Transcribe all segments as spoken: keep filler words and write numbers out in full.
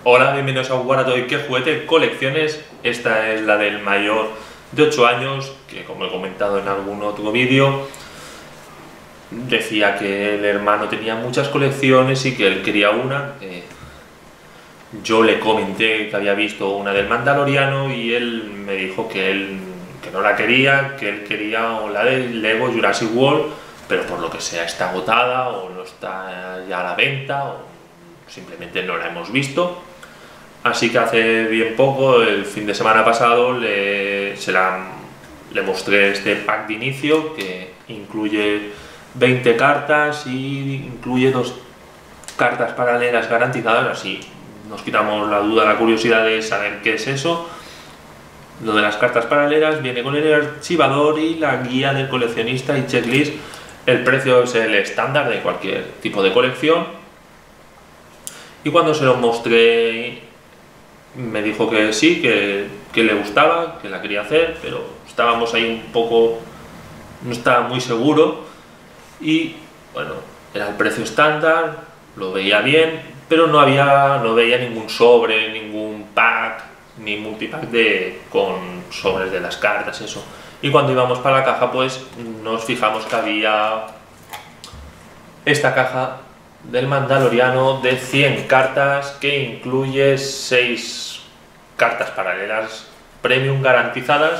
Hola, bienvenidos a Guaratoy. ¿Qué juguete colecciones? Esta es la del mayor de ocho años, que como he comentado en algún otro vídeo, decía que el hermano tenía muchas colecciones y que él quería una. Eh, yo le comenté que había visto una del Mandaloriano y él me dijo que él que no la quería, que él quería la del Lego Jurassic World, pero por lo que sea está agotada o no está ya a la venta o simplemente no la hemos visto. Así que hace bien poco, el fin de semana pasado, le, se la, le mostré este pack de inicio que incluye veinte cartas y incluye dos cartas paralelas garantizadas. Así nos quitamos la duda, la curiosidad de saber qué es eso. Lo de las cartas paralelas viene con el archivador y la guía del coleccionista y checklist. El precio es el estándar de cualquier tipo de colección. Y cuando se lo mostré, me dijo que sí, que, que le gustaba, que la quería hacer, pero estábamos ahí un poco, no estaba muy seguro. Y bueno, era el precio estándar, lo veía bien, pero no había, no veía ningún sobre, ningún pack, ni multipack de, con sobres de las cartas, eso. Y cuando íbamos para la caja, pues nos fijamos que había esta caja del Mandaloriano de cien cartas que incluye seis cartas paralelas premium garantizadas.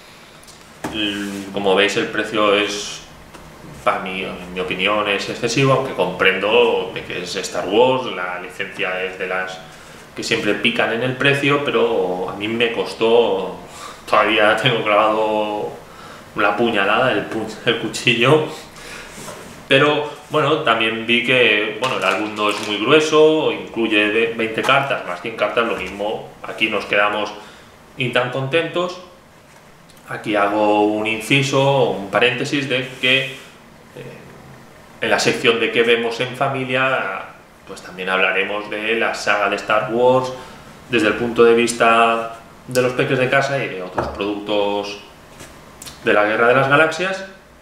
Como veis, el precio es, para mí, en mi opinión, es excesivo, aunque comprendo de que es Star Wars, la licencia es de las que siempre pican en el precio, pero a mí me costó, todavía tengo clavado una puñalada, el, pu el cuchillo. Pero bueno, también vi que bueno, el álbum no es muy grueso, incluye veinte cartas más cien cartas, lo mismo. Aquí nos quedamos y tan contentos. Aquí hago un inciso, un paréntesis de que eh, en la sección de qué vemos en familia, pues también hablaremos de la saga de Star Wars desde el punto de vista de los peques de casa y de otros productos de la Guerra de las Galaxias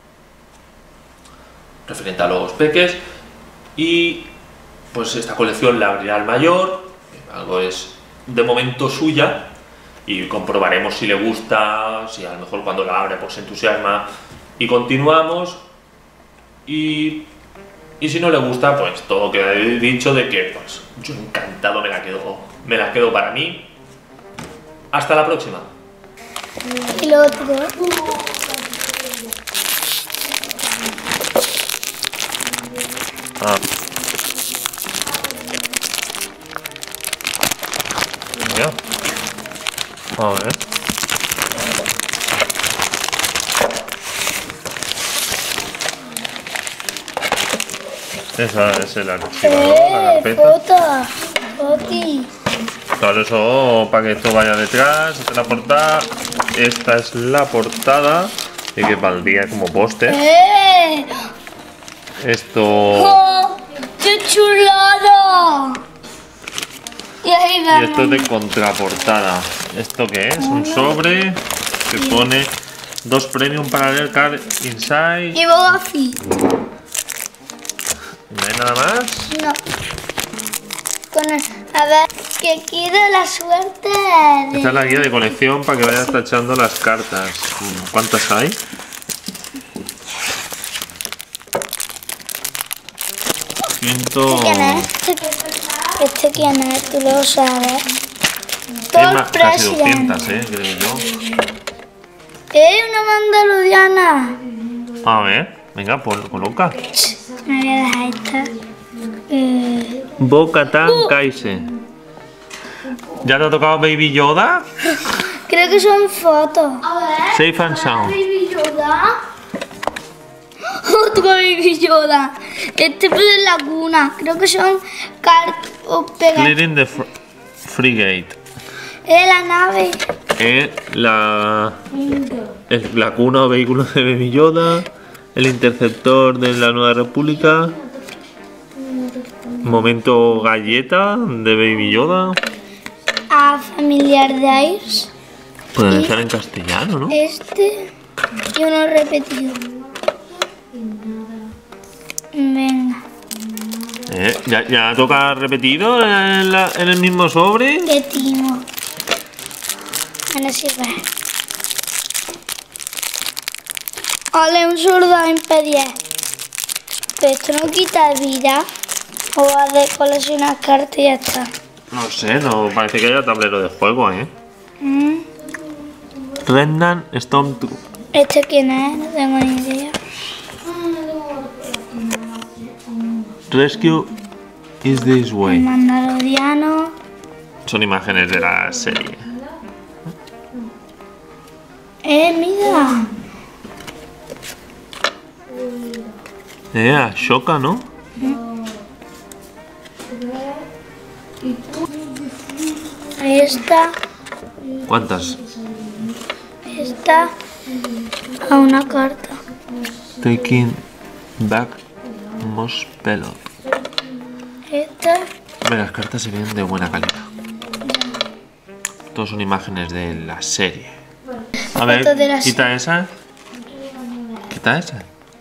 referente a los peques. Y pues esta colección la abrirá el mayor, algo es de momento suya, y comprobaremos si le gusta, si a lo mejor cuando la abre pues se entusiasma y continuamos, y, y si no le gusta, pues todo queda dicho de que pues yo encantado me la quedo, me la quedo para mí. Hasta la próxima. Y lo otro. Ah. Mira. A ver. Esa es el archivador, Eh, la carpeta. Foto, foti. Claro, eso para que esto vaya detrás. Esta es la portada. Esta es la portada. Y que valdría como póster. ¡Eh! Esto. ¡Oh! ¡Qué chulada! Y ahí Y va. esto es de contraportada. ¿Esto qué es? Un sobre que pone dos premium parallel card inside. Y Boba Fett. ¿No hay nada más? No. Con el, a ver, que quiero la suerte de... Esta es la guía de colección para que vayas tachando las cartas. ¿Cuántas hay? Ciento... ¿Quién es? ¿Este quién es? Tú lo sabes. Hay Todo más, casi doscientas, eh, creo yo. ¡Eh, una mandaloriana! A ver, venga, pues coloca. Me voy a dejar esta. Eh... Bo-Katan Kaise. ¿Ya te ha tocado Baby Yoda? Creo que son fotos. Safe and Sound. Baby Yoda. Otro Baby Yoda. Este es de la cuna. Creo que son cartas o pegas. Clearing the fr Frigate. Es la nave. Es la, es la cuna o vehículo de Baby Yoda. El interceptor de la Nueva República. Momento galleta de Baby Yoda. A familiar de Airs. Pueden Y estar en castellano, ¿no? Este y uno repetido. Venga. Eh, ¿ya, ¿Ya toca repetido en, la, en el mismo sobre? De timo. No nos sirve. Ole, un soldado en P diez. Pero esto no quita vida. O vas de coleccionar cartas y ya está. No sé, no parece que haya tablero de juego, ¿eh? Mm. Remnant Storm dos. ¿Este quién es? No tengo ni idea. Rescue is this El way. mandaloriano. Son imágenes de la serie. Eh, mira. Eh, Ashoka, ¿no? Esta. ¿Cuántas? Esta. A una carta. Taking back most pelot. Esta. Hombre, las cartas se ven de buena calidad. Todos son imágenes de la serie. A ver, Fotos de la quita esa. Quita esa.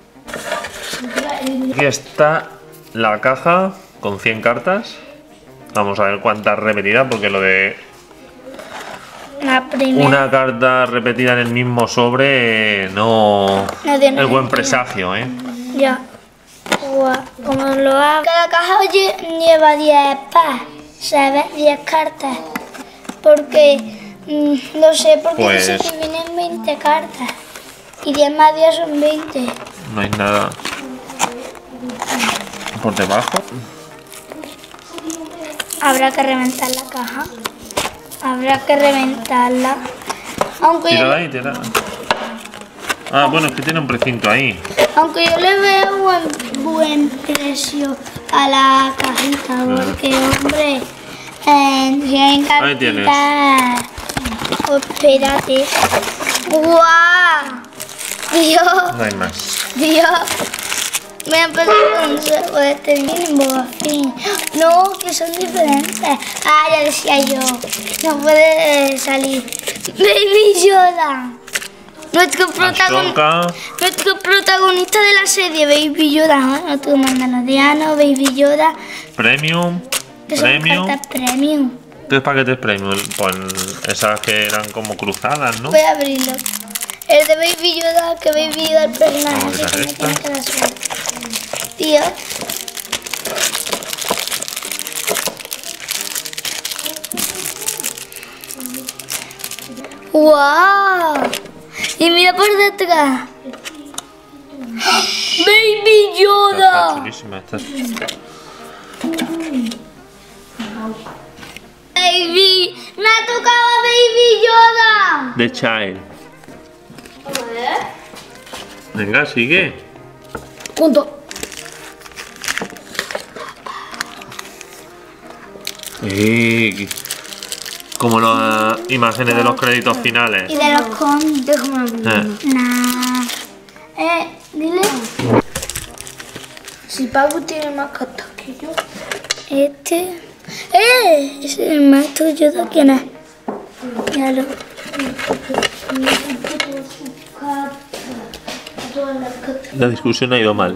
Aquí está la caja con cien cartas. Vamos a ver cuántas repetidas, porque lo de La primera. una carta repetida en el mismo sobre eh, no No tiene es buen sentido. presagio, ¿eh? Ya. Guau, como lo hago. Cada caja lle- lleva diez packs, ¿sabes? diez cartas. Porque, mm, no sé, porque Pues- dice que vienen veinte cartas. Y diez más diez son veinte. No hay nada por debajo. Habrá que reventar la caja. Habrá que reventarla. Aunque yo, Tírala ahí, tírala. Ah, bueno, es que tiene un precinto ahí. aunque yo le veo buen, buen precio a la cajita. Porque, hombre, eh, tienen Ahí tienes. cartitas. Oh, espérate. ¡Guau! Dios, No hay más. Dios. Me ha empezado con un juego de este mismo fin. No, que son diferentes. Ah, ya decía yo. No puede salir. Baby Yoda. Nuestro, protagon- Ashoka. nuestro protagonista de la serie, Baby Yoda. ¿No? Nuestro mandaloriano, Baby Yoda. Premium. Que son Premium. cartas premium. Tres paquetes premium. Pues esas que eran como cruzadas, ¿no? Voy a abrirlo. El de Baby Yoda, que Baby Yoda, el personaje Vamos a que ver me esta. tiene que dar suerte. Tío. ¡Wow! Y mira por detrás. ¡Baby Está Yoda! chulísima. Esta es- ¡Baby! ¡Me ha tocado Baby Yoda! The Child. Venga, sigue. Punto. Eh, como las imágenes de los créditos finales. Y de los cómics. Eh, Nah. Eh, dile. Si Pabu tiene más cartas que yo. Este. ¡Eh! Es el maestro Yoda, ¿quién es? Míralo. la discusión ha ido mal.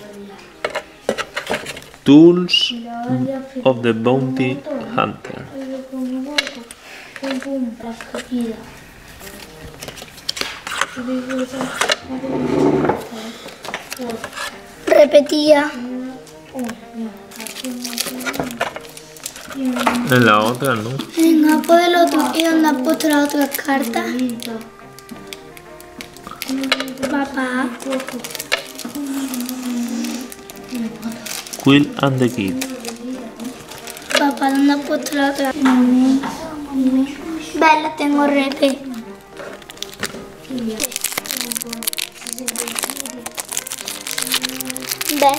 Tools of the Bounty Hunter. Repetía. En la otra, ¿no? Venga, pues el otro. ¿Y dónde has puesto las otras cartas? Papá. Quill and the Kid. Papá, ¿dónde has puesto la otra? Ve, la tengo repe. Ve.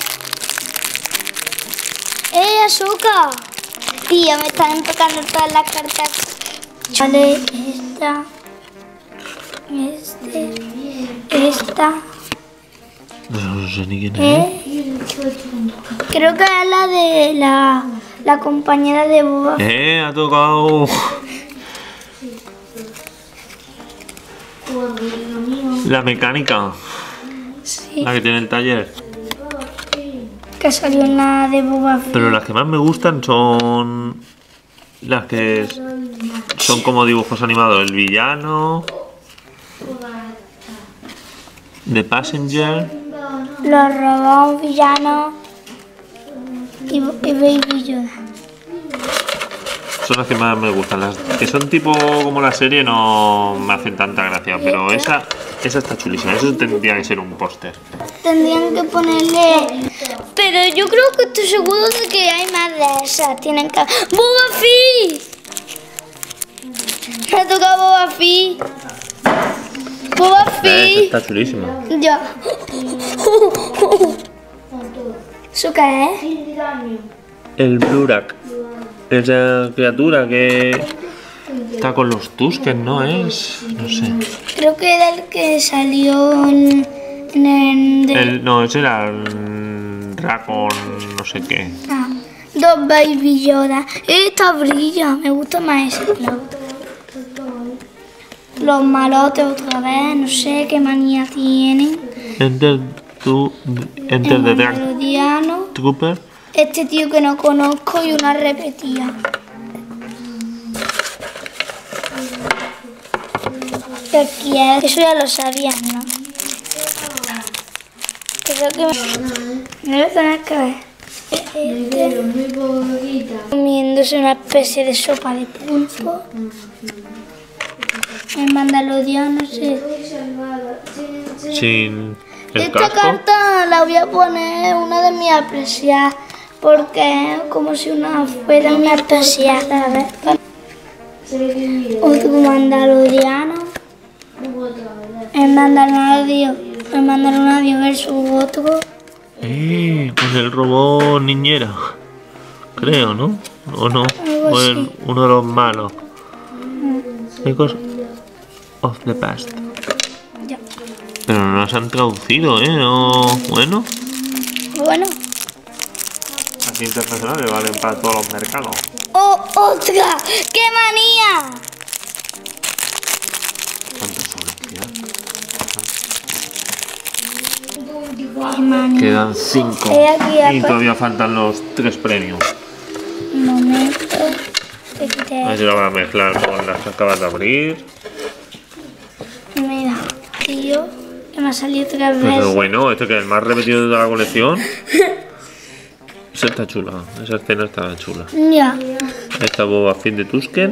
¡Eh, Ahsoka! Y ya me están tocando todas las cartas. Vale, esta. Este. Esta. No sé ni quién es. ¿Eh? Creo que es la de la, la compañera de Boba. Eh, ha tocado. La mecánica. Sí. La que tiene el taller. que salió en la de Boba Fett. Pero las que más me gustan son las que es- son como dibujos animados. El villano, The Passenger. Los robots villanos y, y Baby Yoda. Son las que más me gustan. Las que son tipo como la serie no me hacen tanta gracia. Pero esa, esa está chulísima. Eso tendría que ser un póster. Tendrían que ponerle... Pero yo creo que estoy seguro de que hay más de esas. Tienen que... ¡Boba Fett! Me ha tocado Boba Fett. Boba Esa Fett. está chulísima. Ya. ¿Eso qué es? El Blurak. Esa criatura que está con los Tusken, ¿no es? No sé. Creo que era el que salió en... en el de- El, no, ese era el Raccoon, no sé qué. Ah, dos Baby Yoda. Esta brilla, me gusta más ese. que la otra. Los malotes otra vez, no sé qué manía tienen. Enter, to, enter El the Dark Mandaloriano. Trooper. Este tío que no conozco y una repetida. ¿Qué quieres? Eso ya lo sabías, ¿no? Creo que me... me lo tenés que ver. Este... comiéndose una especie de sopa de pulpo. El Mandaloriano, no sé. Sin el Esta casco. carta la voy a poner una de mis apreciadas, porque es como si una fuera una apreciada. A ver. Otro Mandaloriano. El Mandaloriano, el Mandaloriano versus otro. Eh, con el robot niñera. Creo, ¿no? ¿O no? Algo O el- así. uno de los malos. Echoes of the Past. Ya. Pero no las han traducido, ¿eh? No... Bueno. Bueno. Aquí internacionales valen para todos los mercados. ¡Oh, otra! ¡Qué manía! ¿Cuántos sobres quedan? ¡Qué manía! Quedan cinco. He aquí Y apa- todavía faltan los tres premios. Un momento. Te quité. A ver si lo van a mezclar con las que acabas de abrir. Mira, tío, que me ha salido tres Pues veces. es bueno, este que es el más repetido de toda la colección. Esa está chula, esa escena está chula. Ya. Esta Boba Fett de Tusken.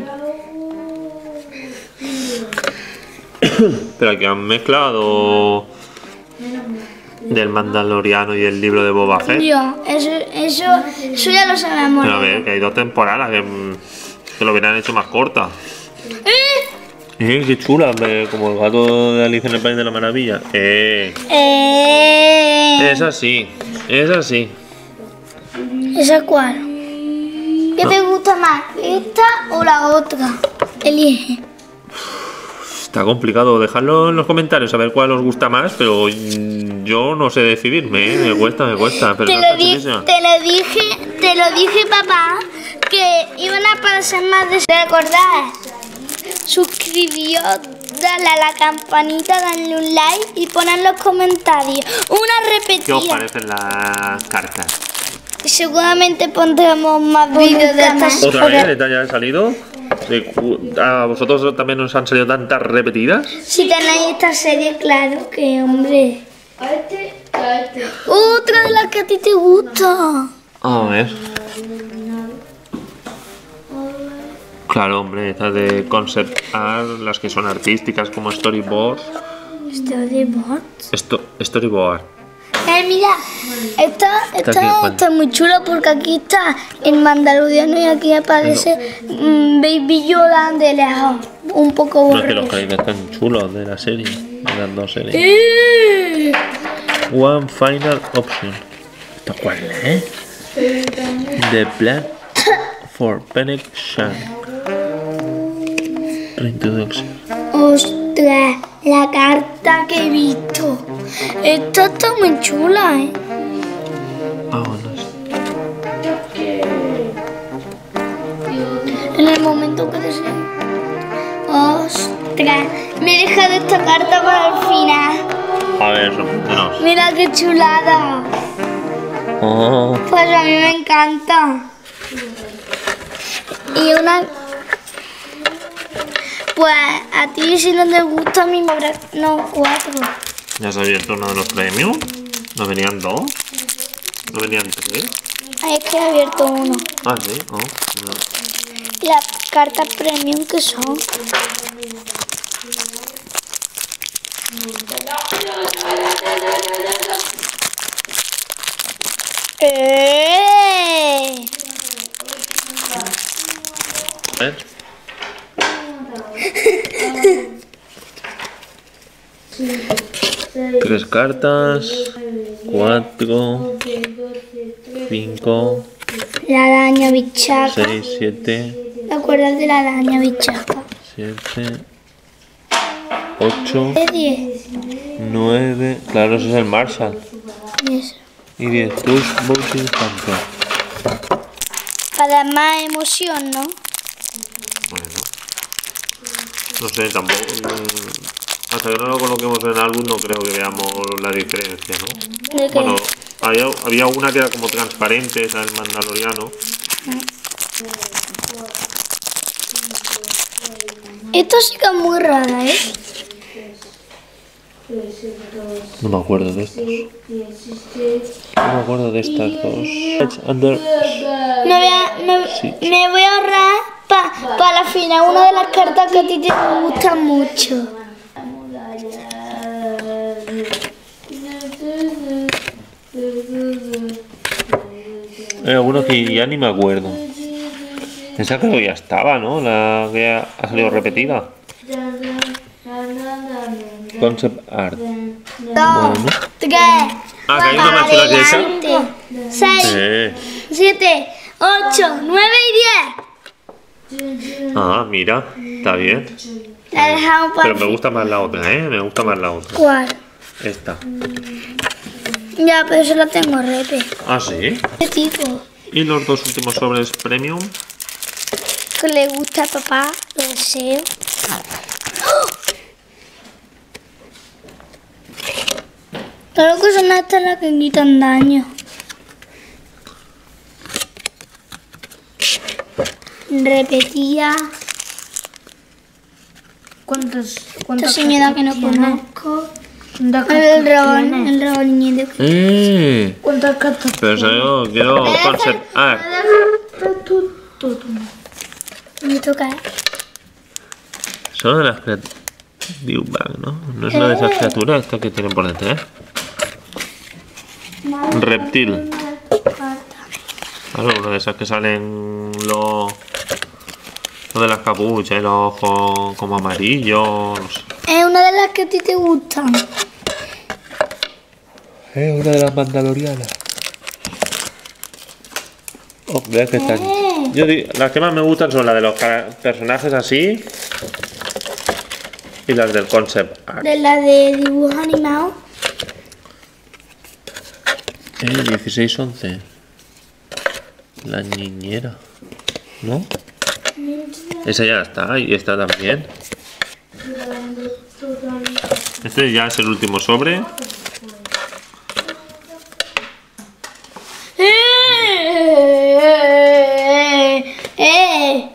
Pero aquí han mezclado del Mandaloriano y el libro de Boba Fett. Ya, eso, eso, eso ya lo sabemos. Pero a ver, que hay dos temporadas que, mm, que lo hubieran hecho más corta. ¿Eh? Eh, qué chula, hombre, como el gato de Alicia en el País de la Maravilla. Eh, Eh, es así, es así. ¿Esa cuál? ¿Qué te gusta más? ¿Esta o la otra? Elige. Está complicado, dejadlo en los comentarios a ver cuál os gusta más, pero mm, yo no sé decidirme, ¿eh? me cuesta, me cuesta, pero Te esta lo, está di- chulísima. te lo dije, te lo dije, papá, que iban a pasar más de... ¿Te acordás? Suscribíos, dale a la campanita, dale un like y pon en los comentarios una ¿Qué os repetida. parecen las cartas? Y seguramente pondremos más vídeos de estas. ¿Otra vez? ¿Esta ya ha salido? ¿De cu- ¿A vosotros también os han salido tantas repetidas? Si tenéis esta serie, claro que, hombre. A este y a este. Otra de las que a ti te gusta. A ver. Claro, hombre, estas de concept art, las que son artísticas como storyboard. Storyboard. Esto, storyboard. Eh, mira, esta, Está esta, aquí, Juan. está muy chula porque aquí está el Mandaloriano y aquí aparece mm, Baby Yoda de lejos, un poco No es que los borroso. caídos están chulos de la serie, de las dos series. ¡Eh! One final option. ¿Esto cuál es? The Plan for Fennec Shan. Reintroduction. ¡Ostras! La carta que he visto. Esta está muy chula, ¿eh? Vámonos. En el momento que deseo. ¡Ostras! Me he dejado esta carta para el final. A ver, sorpréndenos. Mira qué chulada. Oh. Pues a mí me encanta. Y una... Pues a ti si no te gusta, a mí me habrá... No, cuatro. ¿Ya has abierto uno de los premios? ¿No venían dos? ¿No venían tres? Ay, es que he abierto uno. Ah, sí. Oh, no. ¿Y las cartas premium qué son? ¡Eh! A ver. Tres cartas. Cuatro. Cinco. La araña bichaca. Seis, siete. ¿Te acuerdas de la araña bichaca? Siete. Ocho. ¿De diez? Nueve. Claro, ese es el Marshall. Y eso. Y diez. Dos Bowser Hunter. Para más emoción, ¿no? Bueno. No sé, tampoco. mm, Hasta que no lo coloquemos en el álbum, no creo que veamos la diferencia, ¿no? ¿De qué? Bueno, había, había una que era como transparente, esa del Mandaloriano. Esto sí que es muy rara, ¿eh? No me acuerdo de estas. No me acuerdo de estas dos. Under... Me voy a, me, Sí. me voy a ahorrar para pa la final una de las cartas que a ti te gustan mucho. Hay algunos que ya ni me acuerdo. Esa creo que ya estaba, ¿no? La que ha ha salido repetida. Concept Art. Dos, Bueno. tres, Ah, que hay una más chula que esa. adelante, seis, Sí. siete, ocho, nueve y diez. Ah, mira, está bien. La dejamos para Pero me gusta más la otra, ¿eh? Me gusta más la otra. ¿Cuál? Esta. Ya, pero eso la tengo repe. Ah, sí. ¿Qué tipo? Y los dos últimos sobres premium. Que le gusta a papá, lo deseo. Claro que son estas las que quitan daño. Repetía. ¿Cuántas, Esta cuántas señora que no cartas tiene? conozco. ¿Cuántas El cartas dragón, tiene? el dragón niño. ¡Eh! ¿Cuántas cartas Pero eso yo quiero concept art. tiene? Tú, tú, tú. Me toca. Son de las criaturas. Dewbag, ¿no? No es una de esas criaturas estas que tienen por detrás. Reptil. Claro, una de esas que salen los. Lo de las capuchas y los ojos como amarillos. No sé. Es una de las que a ti te gustan. Es una de las mandalorianas. Oh, vea que están. Yo digo, las que más me gustan son las de los ca- personajes así. Y las del concept art. De la de dibujo animado. Eh, dieciséis once. La niñera. ¿No? Esa ya está, y esta también. Este ya es el último sobre. ¡Eh! ¡Eh!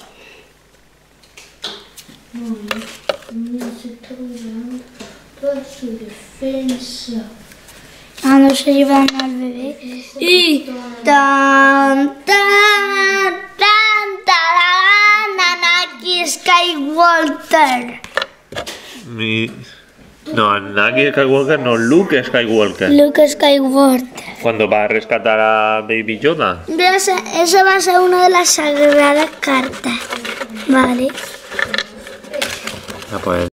Toda su defensa. Ah, no se llevan al bebé. Y tan, tan, tan, tan, Anakin Skywalker. Mi... No, Anakin Skywalker, no, Luke Skywalker. Luke Skywalker. Cuando va a rescatar a Baby Yoda. Esa, esa va a ser una de las sagradas cartas. Vale. Ah, pues